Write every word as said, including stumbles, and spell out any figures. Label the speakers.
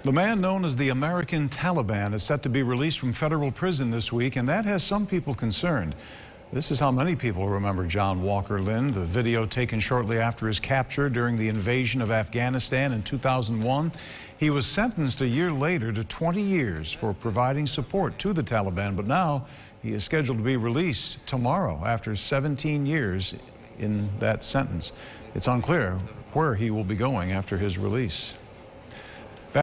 Speaker 1: The man known as the American Taliban is set to be released from federal prison this week, and that has some people concerned. This is how many people remember John Walker Lindh, the video taken shortly after his capture during the invasion of Afghanistan in two thousand one. He was sentenced a year later to twenty years for providing support to the Taliban, but now he is scheduled to be released tomorrow after seventeen years in that sentence. It's unclear where he will be going after his release.